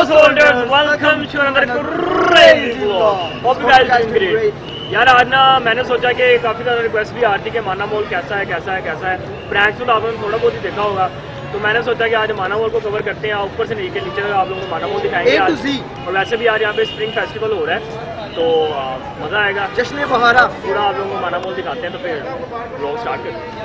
soldiers, welcome to another crazy vlog. Hope you guys doing great. यार आज ना मैंने सोचा कि काफ़ी ज़्यादा रिक्वेस्ट भी आ रही थी कि अमाना मॉल कैसा है प्रैंक्स तो आपने थोड़ा बहुत ही देखा होगा, तो मैंने सोचा कि आज अमाना मॉल को कवर करते हैं, ऊपर से नीचे आप लोगों को अमाना मॉल दिखाएंगे आज। और वैसे भी आज यहाँ पे स्प्रिंग फेस्टिवल हो रहा है तो मज़ा आएगा, जश्न बहारा पूरा आप लोगों को अमाना मॉल दिखाते हैं। तो फिर व्लॉग स्टार्ट करते हैं।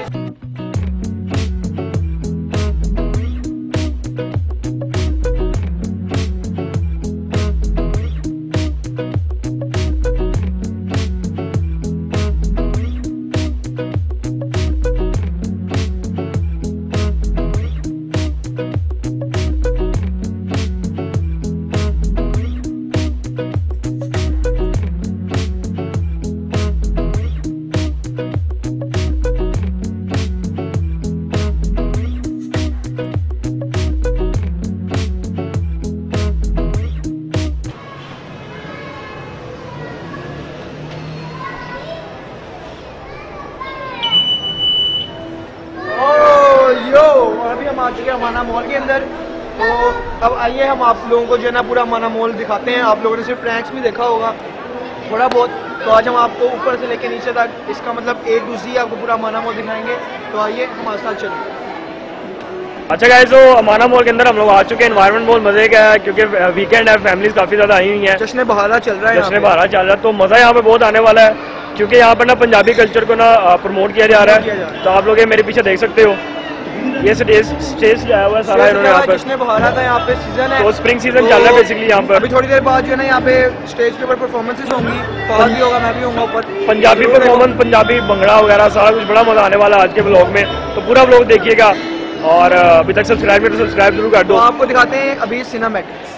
आ चुके हैं अमाना मॉल के अंदर। तो अब आइए हम आप लोगों को जो है ना पूरा अमाना मॉल दिखाते हैं। आप लोगों ने सिर्फ प्रैंक्स भी देखा होगा थोड़ा बहुत, तो आज हम आपको ऊपर से लेकर नीचे तक इसका मतलब A to Z आपको पूरा अमाना मॉल दिखाएंगे। तो आइए हमारे साथ चलिए। अच्छा गाइस, तो अमाना मॉल के अंदर हम लोग आ चुके हैं। एनवायरमेंट बहुत मजे का है क्योंकि वीकेंड है, फैमिलीज काफी ज्यादा आई हुई है, जश्न बहारा चल रहा है, तो मजा यहाँ पे बहुत आने वाला है क्योंकि यहाँ पर ना पंजाबी कल्चर को ना प्रमोट किया जा रहा है। तो आप लोग मेरे पीछे देख सकते हो, ये स्टेज आया हुआ है सारा इन्होंने यहाँ पे। जश्न बहारा का यहाँ पे सीजन है, तो स्प्रिंग सीजन चल रहा है बेसिकली यहाँ पर। अभी थोड़ी देर बाद जो है ना यहाँ पे स्टेज के ऊपर परफॉर्मेंसेस होंगी, फहद भी होगा, मैं भी होऊंगा ऊपर। पंजाबी परफॉर्मेंस, पंजाबी भंगड़ा वगैरह सारा कुछ बड़ा मजा आने वाला है आज के ब्लॉग में, तो पूरा ब्लॉग देखिएगा। और अभी तक सब्सक्राइब नहीं तो सब्सक्राइब जरूर कर दो। आपको दिखाते हैं अभी सिनेमैटिक्स।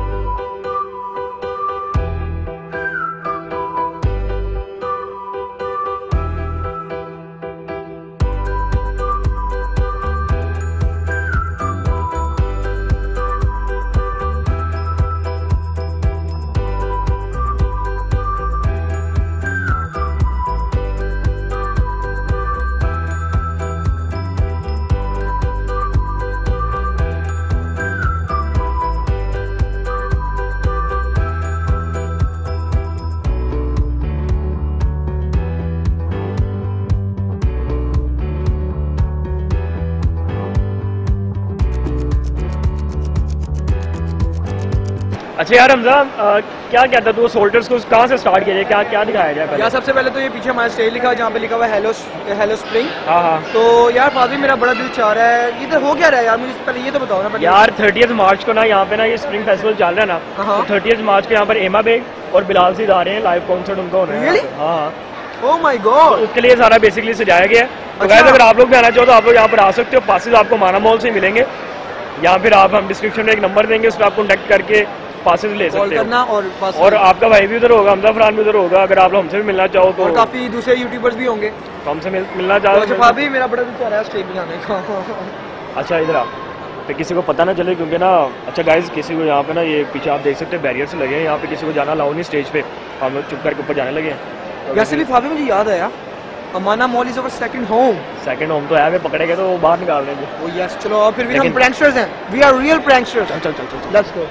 अच्छा यार रमजान, क्या कहता तू सोल्जर्स को कहाँ से स्टार्ट किया जाए, क्या दिखाया जाए पहले? यार सबसे पहले तो ये पीछे हमारा स्टेज लिखा है जहाँ पे लिखा हुआ है हेलो स्प्रिंग। हाँ। तो यार फादर मेरा बड़ा दिल चाह रहा है, इधर हो क्या रहा है यार, मुझे पहले ये तो बताओ ना। यार 30 मार्च को ना यहाँ पे ना ये स्प्रिंग फेस्टिवल चल रहा है ना, तो 30 मार्च को यहाँ पर एमा बेग और बिलाल सईद आ रहे हैं, लाइव कॉन्सर्ट उनका होना है। हाँ, ओह माय गॉड, उसके लिए सारा बेसिकली सजाया गया है। तो गाइस अगर आप लोग भी आना चाहो तो आप लोग यहाँ पर आ सकते हो, पासेस आपको अमाना मॉल से मिलेंगे, या फिर आप हम डिस्क्रिप्शन में एक नंबर देंगे, उस पर आप कॉन्टेक्ट करके पासेस ले सकते हैं। और आपका भाई भी उधर होगा, हमजा फरहान भी उधर होगा, अगर आप लोग हमसे भी मिलना चाहो तो। और काफी दूसरे यूट्यूबर्स भी होंगे तो हमसे मिलना चाहो तो। भाभी मेरा बड़ा दिल चाह रहा है स्टेज पे आने का। अच्छा इधर आप तो किसी को पता ना चले क्योंकि ना, अच्छा गाइस किसी को यहाँ पे ना ये पीछे आप देख सकते हैं बैरियर से लगे हैं, यहाँ पे किसी को जाना अलाउ नहीं स्टेज पे, हम लोग चुप करके ऊपर जाने लगे हैं। वैसे भी फाफी मुझे याद आया, Amana mall is our second home तो है, वे पकड़ेंगे तो बाहर निकाल देंगे। ओ यस, चलो और फिर भी हम प्रैंकस्टर्स हैं, वी आर रियल प्रैंकस्टर्स। चल लेट्स गो।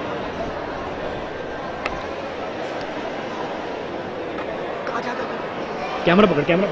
कैमरा पकड़ आजा।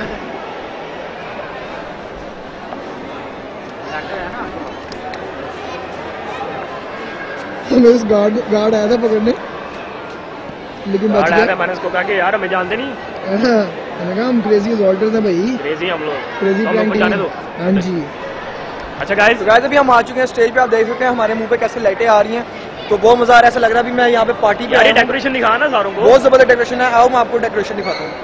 इस गार्ड आया था पकड़ने, लेकिन बच गया। मैंने उसको कहा कि यार हमें जानते नहीं, मैंने कहा हम क्रेजी असॉल्टर्स हैं भाई, क्रेजी हम लोग, क्रेजी प्रैंक जाने दो। हाँ जी। अच्छा गाइस अभी हम आ चुके हैं स्टेज पे, आप देख सकते हैं हमारे मुंह पे कैसे लाइटें आ रही हैं, तो बहुत मजा आ रहा है, ऐसा लग रहा है अभी मैं यहाँ पे पार्टी पे। डेकोरेशन दिखा ना सारों को, बहुत जबरदस्त डेकोरेशन है, आओ मैं आपको डेकोरेशन दिखाता हूँ।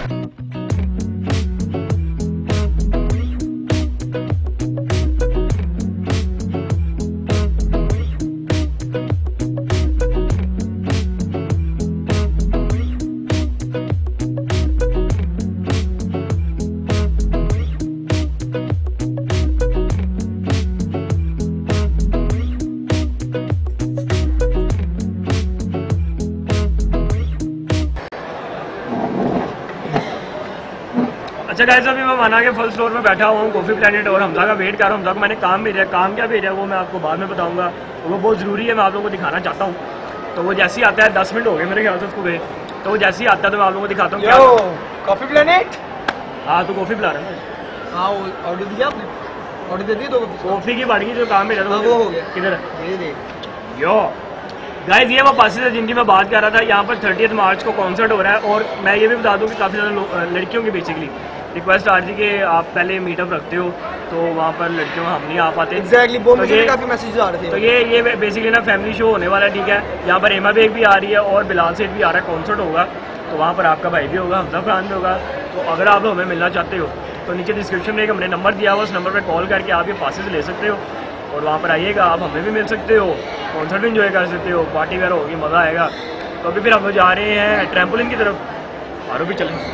अच्छा गाइस, अभी मैं माना के फर्स्ट फ्लोर में बैठा हुआ हूँ कॉफी प्लेनेट, और हमजा का वेट कर रहा हूँ। हमजा को मैंने काम भेजा है, काम क्या भेजा है वो मैं आपको बाद में बताऊंगा, वो बहुत ज़रूरी है, मैं आप लोगों को दिखाना चाहता हूँ। तो वो जैसे ही आता है 10 मिनट हो गए मेरे ख्याल से उसको गए, तो वो जैसे ही आता है तो मैं आप लोगों को दिखाता हूँ क्या। Coffee planet. हाँ तो कॉफ़ी पिला रहा है। हाँ ऑर्डर दिया आपने? ऑर्डर दे दिया? तो कॉफ़ी की बाड़ी जो काम मिला था वो हो गया। किधर है? यो गाइस, ये वो पासिस है जिनकी मैं बात कर रहा था। यहाँ पर 30 मार्च को कॉन्सर्ट हो रहा है और मैं ये भी बता दूँ कि काफ़ी ज़्यादा लड़कियों की बेसिकली रिक्वेस्ट आ रही कि आप पहले मीटअप रखते हो तो वहाँ पर लड़कियों हम नहीं आ पाते। एग्जैक्टली वो मुझे भी काफ़ी मैसेज आ रहे थे। तो ये बेसिकली ना फैमिली शो होने वाला है, ठीक है। यहाँ पर एमा बेग भी आ रही है और बिलाल सेठ भी आ रहा है, कॉन्सर्ट होगा तो वहाँ पर आपका भाई भी होगा, हमजा फरहान भी होगा। तो अगर आप हमें मिलना चाहते हो तो नीचे डिस्क्रिप्शन में एक हमने नंबर दिया हुआ, उस नंबर पर कॉल करके आप ये पासेस ले सकते हो और वहाँ पर आइएगा, आप हमें भी मिल सकते हो, कॉन्सर्ट इन्जॉय कर सकते हो, पार्टी वगैरह होगी, मज़ा आएगा। तो अभी फिर हम लोग जा रहे हैं ट्रैम्पोलिन की तरफ, और भी चलें।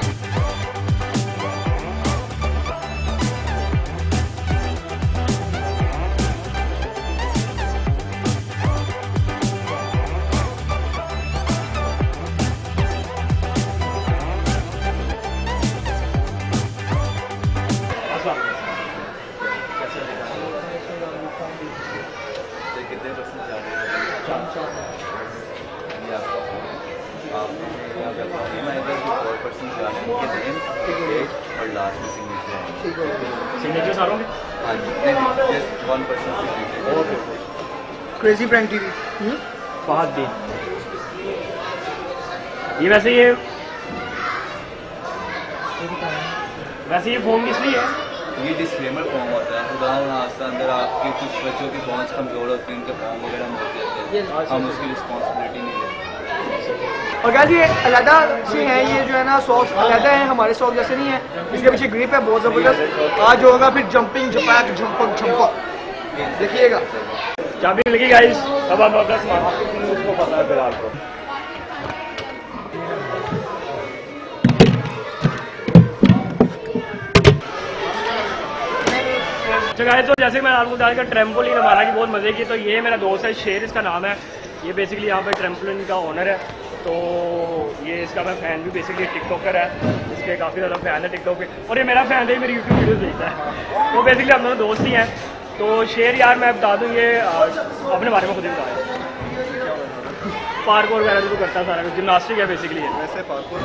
क्रेजी प्रैंक टीवी फहद दिन ये वैसे ये फॉर्म किस लिए है? ये डिस्क्लेमर फॉर्म होता है, उदाहरण अंदर आपके कुछ बच्चों की पहुँच कमजोर होती है, उनके फॉर्म वगैरह मिल जाते हैं, हम उसकी रिस्पॉन्सिबिलिटी नहीं लेते। और गाइस ये अलग से हैं, ये जो है ना सॉक्स अलग है, हमारे सॉक्स जैसे नहीं है। इसके पीछे ग्रिप है बहुत ज़बरदस्त। आज होगा फिर जंपिंग झपक झंपक झंपक, देखिएगा। चाबी लगी गाइस, अब आप अपना सामान उसको पता है बिलाल को। गाइस तो जैसे मैं आपको बता दूं ट्रैम्पोलिन हमारा की बहुत मज़े की, तो ये मेरा दोस्त है शेर, इसका नाम है। ये बेसिकली यहाँ पे ट्रैम्पोलिन का ओनर है, तो ये इसका मैं फ़ैन भी बेसिकली टिकटॉकर है, इसके काफ़ी ज़्यादा फ़ैन है टिकटॉक पे, और ये मेरा फ़ैन है, मेरी यूट्यूब वीडियोज़ देखता है। तो बेसिकली हम दोनों दोस्त ही हैं। तो शेर यार मैं बता दूँ ये अपने बारे में खुद ही बता रहा है, पार्कोर वगैरह जो करता है सारा कुछ, जिम्नास्टिक है बेसिकली है। वैसे पार्कोर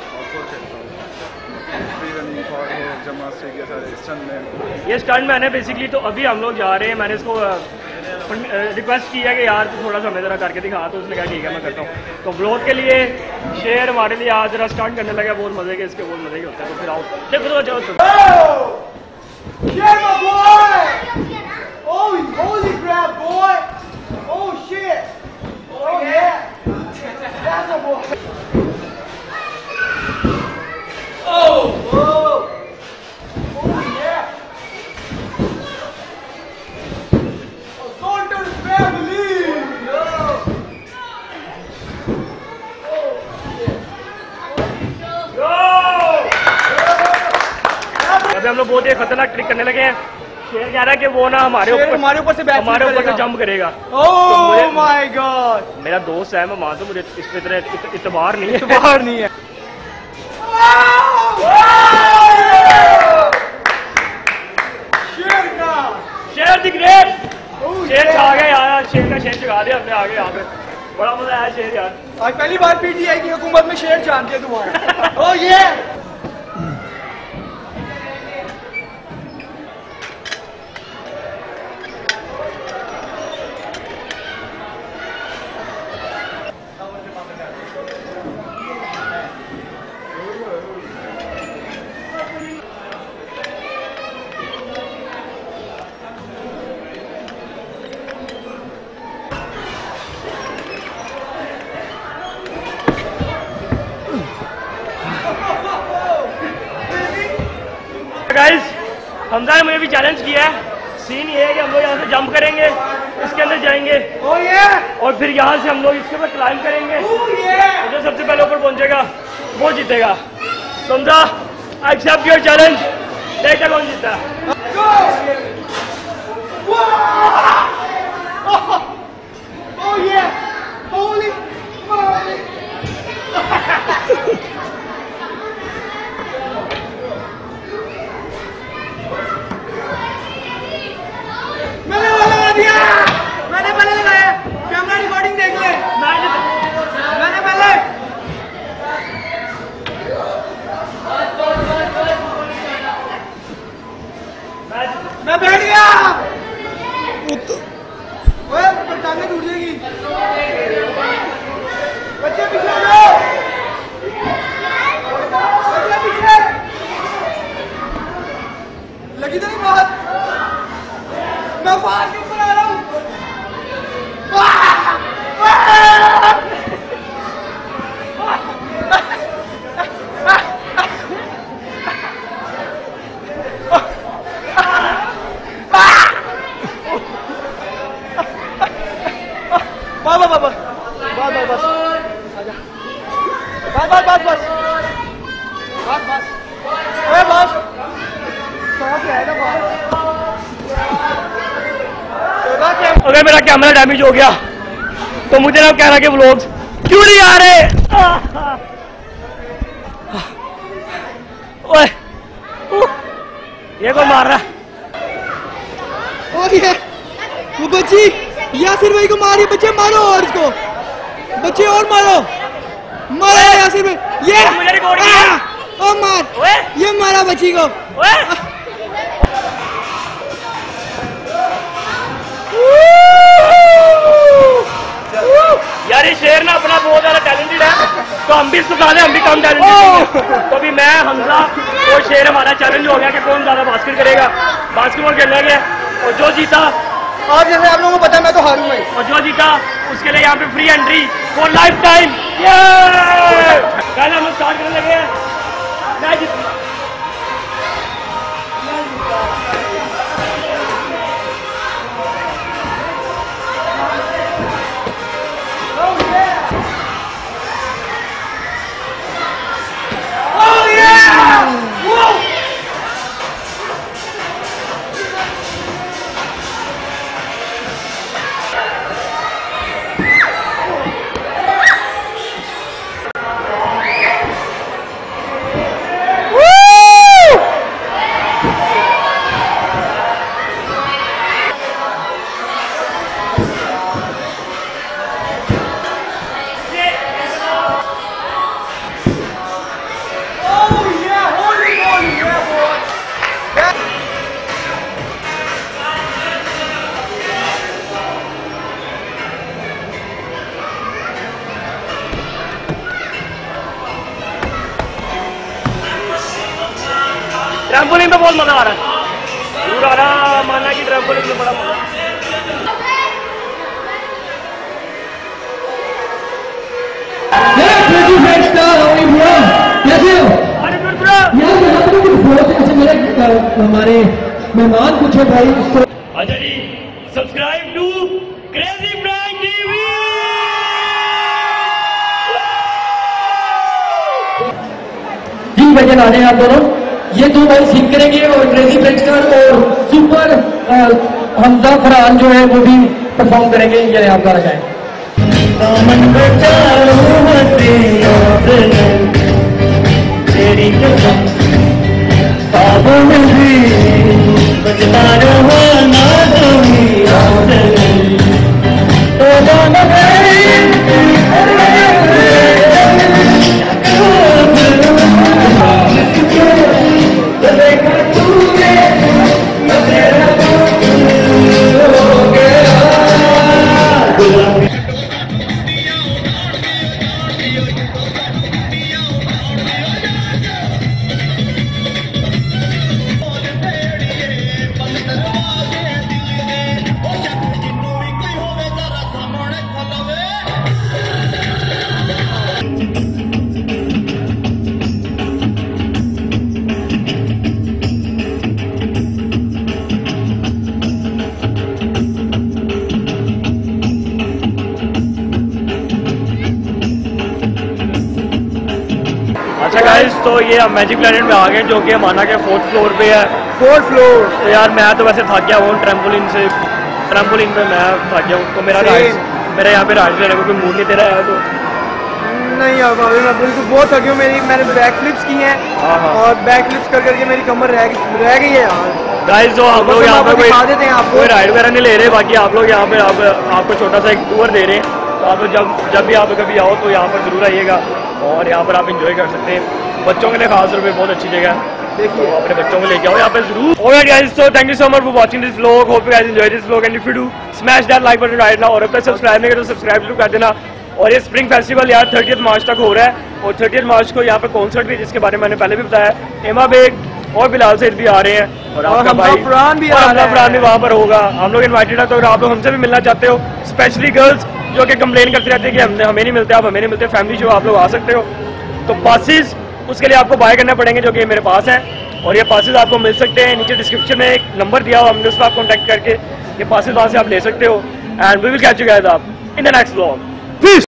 ये स्टंट मैंने बेसिकली, तो अभी हम लोग जा रहे हैं, मैंने इसको रिक्वेस्ट किया कि यार तू थोड़ा सा हमें ज़रा करके दिखा, तो उसने कहा ठीक है मैं करता हूँ। तो ब्लॉग के लिए शेर हमारे लिए आज ज़रा स्टंट करने लगा, बहुत मज़े के, इसके बहुत मज़े के होते हैं। तो फिर आओ देखो तो जाओ तुम। Yeah, my boy! Oh, holy crap, boy! Oh shit! Oh yeah! That's a boy! Oh! Whoa! Oh yeah! Assaulted family! Yo! अभी हम लोग बहुत ही खतरनाक ट्रिक करने लगे हैं। शेर कह रहा है कि वो ना हमारे ऊपर से जंप करेगा। Oh my god! मेरा दोस्त है, मैं मानता हूँ, मुझे इस पे इतना इतबार नहीं है। इतबार नहीं है। शेर द ग्रेट, शेर छा गया यार, शेर का शेर चढ़ा दिया हमने आगे। यहाँ पे बड़ा मजा आया शेर यार। आज पहली बार पीटीआई की हुकूमत में शेर जान दिया तुम्हारा। ओह ये गाइस हमजा ने मुझे भी चैलेंज किया है। सीन ये है कि हम लोग यहाँ से जंप करेंगे, इसके अंदर जाएंगे और फिर यहाँ से हम लोग इसके ऊपर क्लाइंब करेंगे। जो सबसे पहले ऊपर पहुंचेगा वो जीतेगा। तो हमजा एक्सेप्ट योर चैलेंज, देखते कौन जीता है। मैंने पहले लगाया, कैमरा रिकॉर्डिंग देख ले। बच्चे पीछे हो जाओ। बच्चे पीछे। लगी तो नहीं बात? मैं फास्ट क्यों बना रहा हूँ? अगर मेरा कैमरा डैमेज हो गया तो मुझे ना कह रहा कि व्लॉग्स क्यों नहीं आ रहे। ओए ये कौन मार रहा है? और ये वो बच्ची यासिर भाई को मारी। बच्चे मारो और इसको, बच्चे और मारो, मारो यासिर भाई। ये मुझे रिकॉर्ड किया। ओ मार, ये मारा बच्ची को। यार ये शेर ना अपना बहुत ज्यादा टैलेंटेड है, तो हम भी इसको हम भी कम टैलेंटेड। तो अभी मैं हमजा और शेर हमारा चैलेंज हो गया कि कौन ज्यादा बास्केट करेगा। बास्केटबॉल खेलने गया और जो जीता, और जैसे आप लोगों को पता है मैं तो हारूंगा ही, और जो जीता उसके लिए यहाँ पे free entry for lifetime. पहले हम स्टार्ट करने लगे हैं। मैं जीता। ट्रैम्पोलिन में बहुत मजा आ रहा है, दूर आ रहा माना कि ट्रैम्पोलिन में बड़ा मजा। हमारे मेहमान पूछे भाई। अच्छा जी, subscribe to crazy prank TV. जी भजन आ रहे हैं आप दोनों, ये दो भाई सीख करेंगे और क्रेजी फ्रेंचकर और सुपर हमजा फरहान जो है वो भी परफॉर्म करेंगे। ये आप गाना गाएं। तेरी कसम ख्वाबों में भी बजता रहा ना अच्छा गाइस, तो ये हम मैजिक प्लैनेट में आ गए जो कि अमाना के 4th फ्लोर पे है। 4th floor. तो यार मैं तो वैसे थक गया हूँ ट्रैम्पोलिन पे मैं थक गया हूँ, तो मेरा यहाँ पे राइड लेने को कोई मूड नहीं दे रहा है। तो नहीं यार भाभी, मैं बिल्कुल बहुत थकी हूँ। मैंने बैक फ्लिप्स की हैं और बैक फ्लिप्स कर करके मेरी कमर रह गई है यार। गाइस, जो हम लोग यहाँ पे देते हैं आपको, कोई राइड वगैरह नहीं ले रहे, बाकी आप लोग यहाँ पे आपको छोटा सा एक टूर दे रहे हैं। तो आप जब भी आप कभी आओ तो यहाँ पर जरूर आइएगा और यहाँ पर आप इंजॉय कर सकते हैं। बच्चों के लिए खास तौर पर बहुत अच्छी जगह है। देखिए अपने बच्चों को लेके आओ यहाँ पे जरूर। Alright guys, so thank you so much for watching this vlog, hope you guys enjoy this vlog and if you do smash that like button right now, और अब तक सब्सक्राइब नहीं करो तो सब्सक्राइब जरूर कर देना। और ये स्प्रिंग फेस्टिवल यार 30 मार्च तक हो रहा है, और 30 मार्च को यहाँ पे कॉन्सर्ट भी, जिसके बारे में मैंने पहले भी बताया, एमा बेग और बिलाल सईद भी आ रहे हैं, और आपका भाई फरहान भी वहाँ पर होगा। हम लोग इन्वाइटेड है, तो अगर आप लोग हमसे भी मिलना चाहते हो, स्पेशली गर्ल्स जो कि कंप्लेन करती रहती है कि हमें नहीं मिलते, आप हमें नहीं मिलते, फैमिली शो आप लोग आ सकते हो। तो पासिस उसके लिए आपको बाय करने पड़ेंगे, जो कि मेरे पास हैं, और ये पासिस आपको मिल सकते हैं। नीचे डिस्क्रिप्शन में एक नंबर दिया हुआ, हमने उस पर आप कॉन्टैक्ट करके ये पासिस वहाँ से आप ले सकते हो। And we will catch you guys up in the next vlog. Piece.